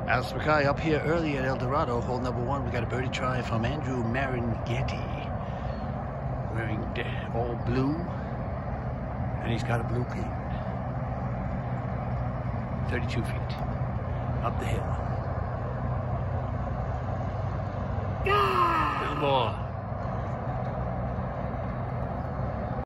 Alice Mackay up here early at El Dorado, hole number 1. We got a birdie try from Andrew Maringhetti, wearing all blue, and he's got a blue pin. 32 feet up the hill. Little more.